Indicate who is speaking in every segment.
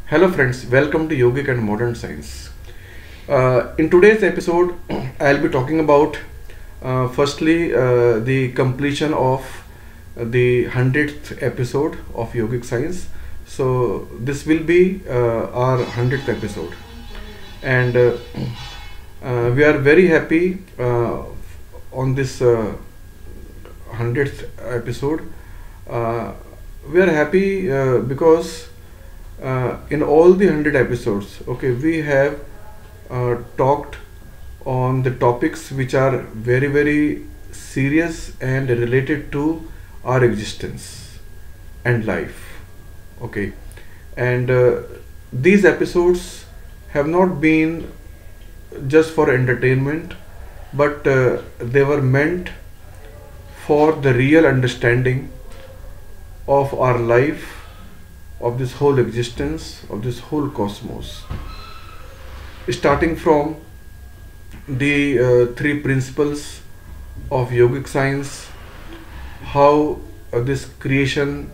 Speaker 1: Hello friends, welcome to Yogic and Modern Science. In today's episode, I'll be talking about firstly the completion of the 100th episode of Yogic Science. So this will be our 100th episode, and we are very happy on this 100th episode. We are happy because in all the 100 episodes, okay, we have talked on the topics which are very very serious and related to our existence and life, okay. And these episodes have not been just for entertainment, but they were meant for the real understanding of our life, of this whole existence, of this whole cosmos, starting from the three principles of yogic science, how this creation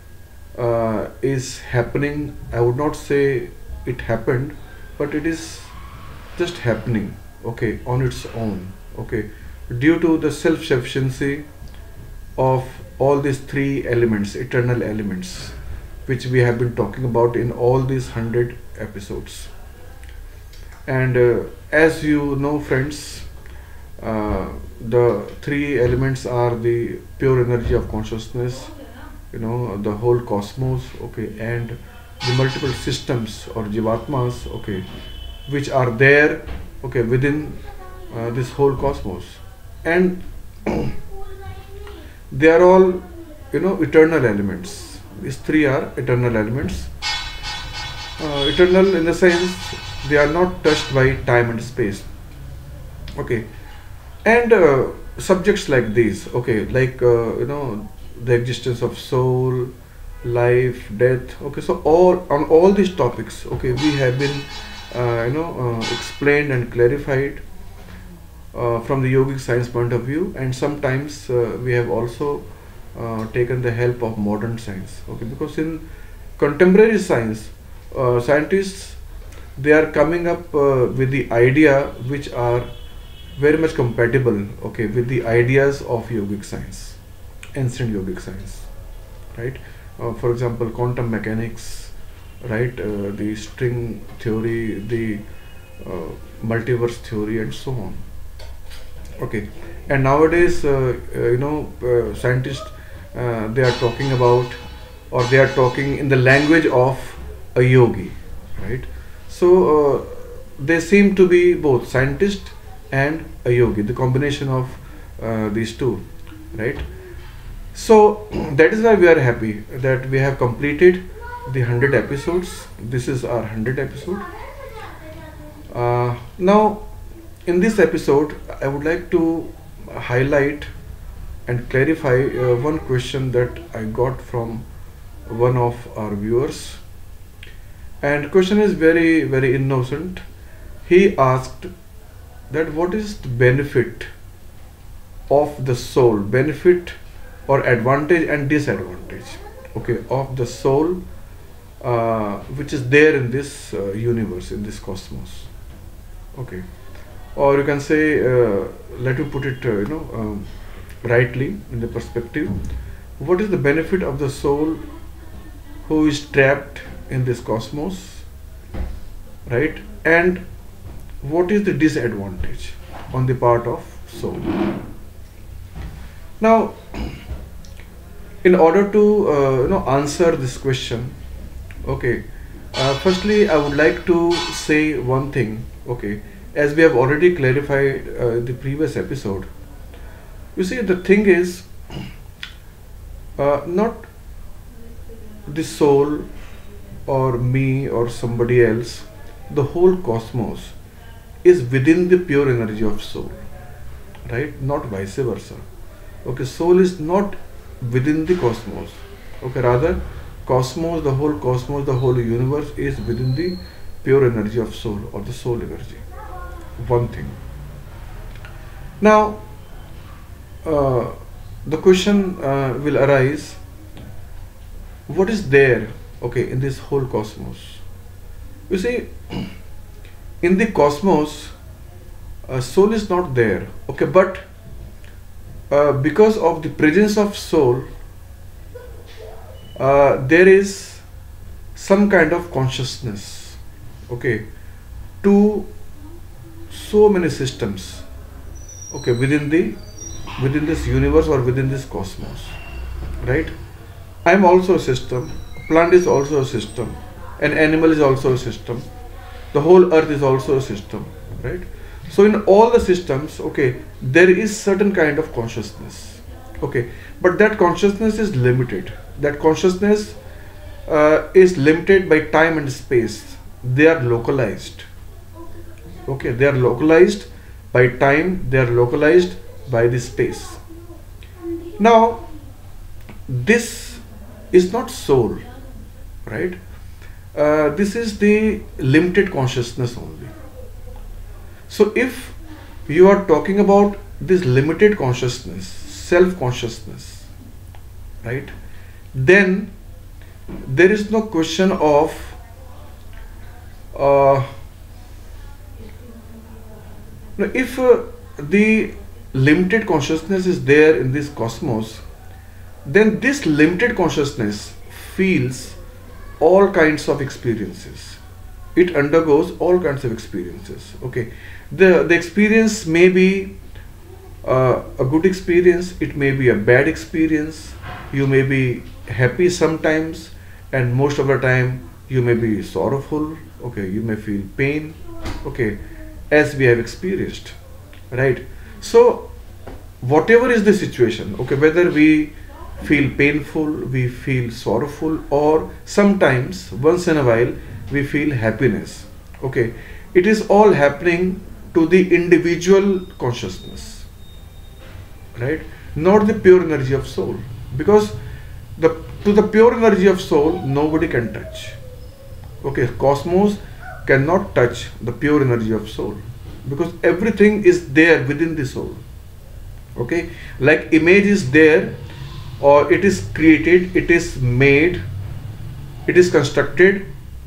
Speaker 1: is happening. I would not say it happened, but it is just happening, okay, on its own, okay, due to the self-sufficiency of all these three elements, eternal elements, which we have been talking about in all these 100 episodes. And as you know, friends, the three elements are the pure energy of consciousness, you know, the whole cosmos, okay, and the multiple systems or jivatmas, okay, which are there, okay, within this whole cosmos. And they are all, you know, eternal elements. These three are eternal elements. Eternal in the sense they are not touched by time and space, okay. And subjects like these, okay, like you know, the existence of soul, life, death, okay, so all on all these topics, okay, we have been explained and clarified from the yogic science point of view. And sometimes we have also taken the help of modern science, okay, because in contemporary science, scientists, they are coming up with the idea which are very much compatible, okay, with the ideas of yogic science, ancient yogic science, right. For example, quantum mechanics, right, the string theory, the multiverse theory, and so on, okay. And nowadays scientists, they are talking about, or they are talking in the language of a yogi, right. So they seem to be both scientist and a yogi, the combination of these two, right. So that is why we are happy that we have completed the 100 episodes. This is our 100th episode. Now in this episode, I would like to highlight and clarify one question that I got from one of our viewers. And question is very very innocent. He asked that what is the benefit of the soul, benefit or advantage and disadvantage, okay, of the soul which is there in this universe, in this cosmos, okay. Or you can say, let me put it rightly in the perspective, what is the benefit of the soul who is trapped in this cosmos, right, and what is the disadvantage on the part of soul. Now in order to answer this question, okay, firstly I would like to say one thing, okay, as we have already clarified the previous episode. You see, the thing is, not the soul or me or somebody else, the whole cosmos is within the pure energy of soul, right, not vice versa, okay. Soul is not within the cosmos, okay, rather cosmos, the whole cosmos, the whole universe is within the pure energy of soul, or the soul energy. One thing. Now the question will arise, what is there, okay, in this whole cosmos, You see, in the cosmos, soul is not there. Okay, but because of the presence of soul, there is some kind of consciousness. Okay, to so many systems. Okay, within this universe or within this cosmos, right? I am also a system. Plant is also a system. An animal is also a system. The whole earth is also a system, right? So in all the systems, okay, there is certain kind of consciousness, okay, but that consciousness is limited. That consciousness is limited by time and space. They are localized, okay, they are localized by time, they are localized by the space. Now, this is not soul, right? This is the limited consciousness only. So if you are talking about this limited consciousness, self-consciousness, right, then there is no question of if the limited consciousness is there in this cosmos, then this limited consciousness feels all kinds of experiences. It undergoes all kinds of experiences. Okay, the experience may be a good experience, it may be a bad experience. You may be happy sometimes, and most of the time you may be sorrowful. Okay, you may feel pain. Okay, as we have experienced, right? So whatever is the situation, okay, whether we feel painful, we feel sorrowful, or sometimes once in a while we feel happiness, okay, it is all happening to the individual consciousness, right? Not the pure energy of soul, because to the pure energy of soul nobody can touch. Okay, cosmos cannot touch the pure energy of soul, because everything is there within the soul. Okay, like image is there, or it is created, it is made, it is constructed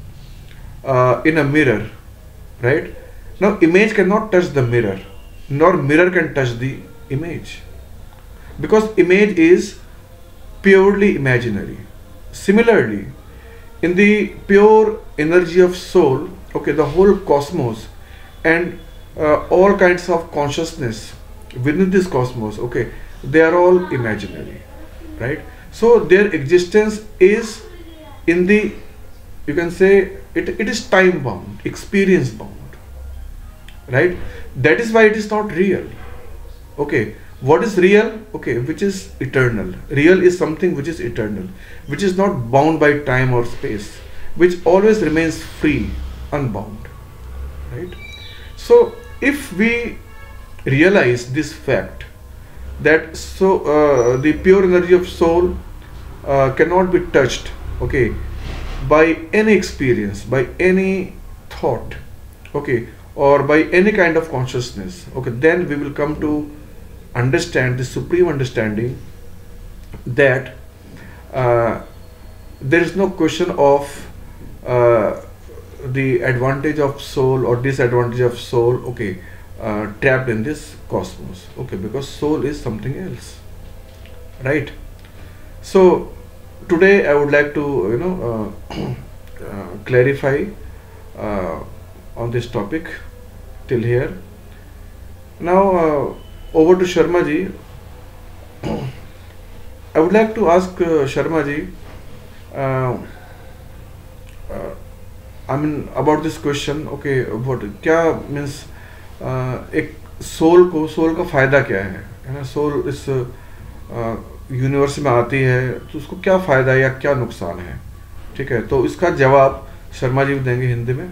Speaker 1: in a mirror, right? Now image cannot touch the mirror, nor mirror can touch the image, because image is purely imaginary. Similarly, in the pure energy of soul, okay, the whole cosmos and all kinds of consciousness within this cosmos, okay, they are all imaginary, right? So their existence is in the, you can say it is time bound, experience bound, right? That is why it is not real. Okay, what is real? Okay, which is eternal. Real is something which is eternal, which is not bound by time or space, which always remains free, unbound, right? So if we realize this fact, that the pure energy of soul cannot be touched, okay, by any experience, by any thought, okay, or by any kind of consciousness, okay, then we will come to understand the supreme understanding that there is no question of the advantage of soul or disadvantage of soul, okay, trapped in this cosmos, okay, because soul is something else, right? So today I would like to clarify on this topic till here. Now over to Sharma ji. I would like to ask Sharma ji, I mean about this question, okay, what क्या means एक सोल का फायदा क्या है ना? Soul इस universe में आती है तो उसको क्या फायदा है या क्या नुकसान है? ठीक है, तो इसका जवाब शर्मा जी देंगे हिंदी में।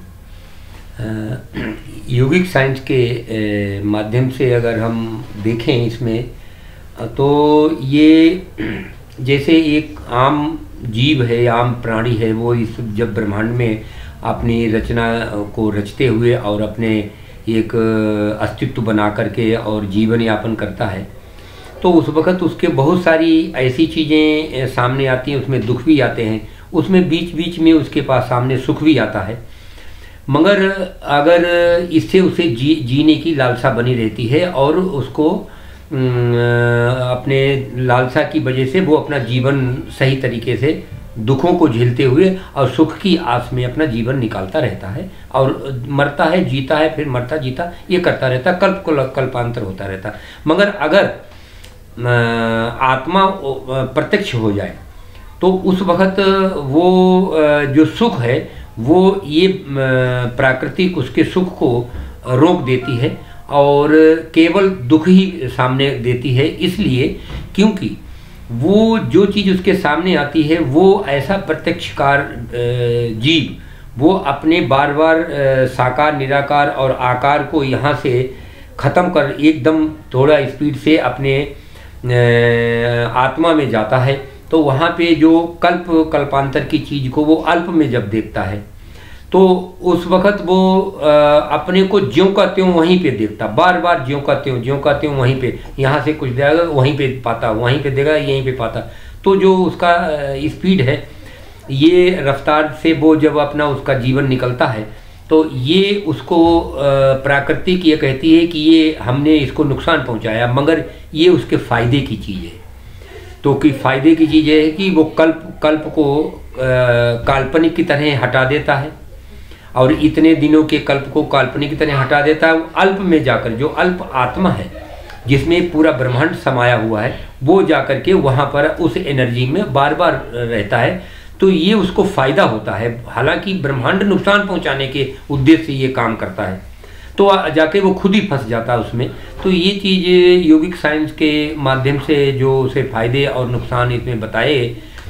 Speaker 2: योगिक साइंस के माध्यम से अगर हम देखें इसमें, तो ये जैसे एक आम जीव है, आम प्राणी है, वो इस जब ब्रह्मांड में अपनी रचना को रचते हुए और अपने एक अस्तित्व बना करके और जीवन यापन करता है, तो उस वक़्त उसके बहुत सारी ऐसी चीज़ें सामने आती हैं, उसमें दुख भी आते हैं, उसमें बीच बीच में उसके पास सामने सुख भी आता है। मगर अगर इससे उसे जीने की लालसा बनी रहती है और उसको अपने लालसा की वजह से वो अपना जीवन सही तरीके से दुखों को झेलते हुए और सुख की आस में अपना जीवन निकालता रहता है और मरता है, जीता है, फिर मरता जीता ये करता रहता, कल्पांतर होता रहता। मगर अगर आत्मा प्रत्यक्ष हो जाए तो उस वक्त वो जो सुख है वो ये प्राकृतिक उसके सुख को रोक देती है और केवल दुख ही सामने देती है, इसलिए क्योंकि वो जो चीज़ उसके सामने आती है वो ऐसा प्रत्यक्षकार जीव वो अपने बार बार साकार निराकार और आकार को यहाँ से ख़त्म कर एकदम थोड़ा स्पीड से अपने आत्मा में जाता है, तो वहाँ पे जो कल्पांतर की चीज़ को वो अल्प में जब देखता है तो उस वक़्त वो अपने को ज्यों का त्यों वहीं पे देखता, बार बार ज्यों का त्यों वहीं पे, यहाँ से कुछ देगा वहीं पे पाता, वहीं पे देगा यहीं पे पाता। तो जो उसका स्पीड है ये रफ्तार से वो जब अपना उसका जीवन निकलता है तो ये उसको प्राकृतिक ये कहती है कि ये हमने इसको नुकसान पहुंचाया, मगर ये उसके फ़ायदे की चीज़ है। तो कि फ़ायदे की चीज़ है कि वो कल्प को काल्पनिक की तरह हटा देता है और इतने दिनों के कल्प को काल्पनिक की तरह हटा देता है। अल्प में जाकर जो अल्प आत्मा है जिसमें पूरा ब्रह्मांड समाया हुआ है वो जाकर के वहाँ पर उस एनर्जी में बार बार रहता है, तो ये उसको फ़ायदा होता है। हालांकि ब्रह्मांड नुकसान पहुँचाने के उद्देश्य से ये काम करता है, तो जाके वो खुद ही फंस जाता है उसमें। तो ये चीज़ योगिक साइंस के माध्यम से जो उसे फ़ायदे और नुकसान इसमें बताए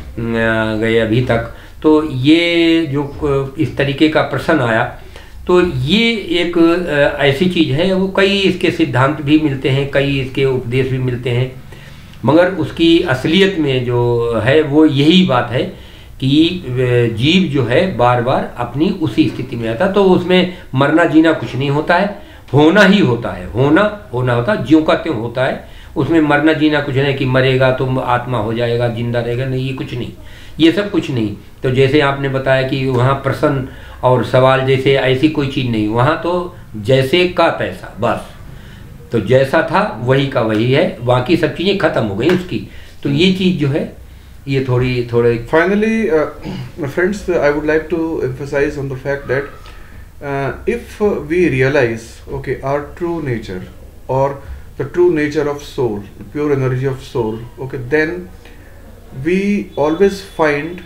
Speaker 2: गए अभी तक, तो ये जो इस तरीके का प्रश्न आया तो ये एक ऐसी चीज़ है, वो कई इसके सिद्धांत भी मिलते हैं, कई इसके उपदेश भी मिलते हैं, मगर उसकी असलियत में जो है वो यही बात है कि जीव जो है बार बार अपनी उसी स्थिति में आता, तो उसमें मरना जीना कुछ नहीं होता है, होना ही होता है, होना होता है, ज्यों का त्यों होता है। उसमें मरना जीना कुछ नहीं कि मरेगा तो आत्मा हो जाएगा, जिंदा रहेगा, नहीं, ये कुछ नहीं, ये सब कुछ नहीं। तो जैसे आपने बताया कि वहाँ प्रश्न और सवाल जैसे ऐसी कोई चीज़ नहीं, वहाँ तो जैसे का तैसा, बस तो जैसा था वही का वही है, बाकी सब चीज़ें ख़त्म हो गई उसकी। तो ये चीज़ जो है ये थोड़ी
Speaker 1: Finally, my friends, I would like to emphasize on the fact that if we realize, okay, our true nature or the true nature of soul, the pure energy of soul, okay, then we always find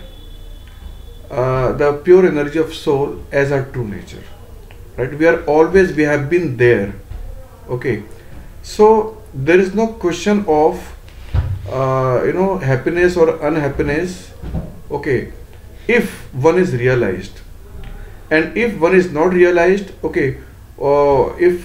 Speaker 1: the pure energy of soul as our true nature, right? We have been there, okay. So there is no question of happiness or unhappiness, okay, if one is realized, and if one is not realized, okay, or if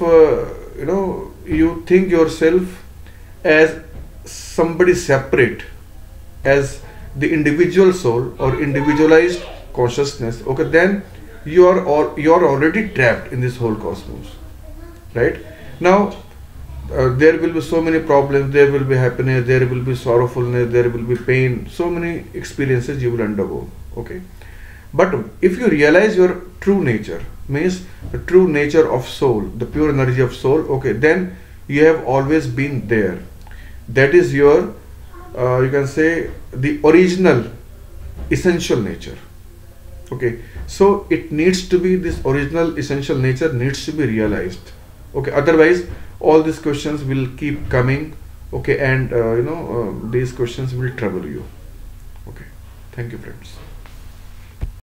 Speaker 1: you think yourself as somebody separate, as the individual soul or individualized consciousness, okay, then you are already trapped in this whole cosmos, right? Now there will be so many problems, there will be happiness, there will be sorrowfulness, there will be pain, so many experiences you will undergo, okay. But if you realize your true nature, means the true nature of soul, the pure energy of soul, okay, then you have always been there. That is your you can say the original essential nature, okay. So it needs to be, this original essential nature needs to be realized, okay, otherwise all these questions will keep coming, okay, and these questions will trouble you, okay. Thank you, friends.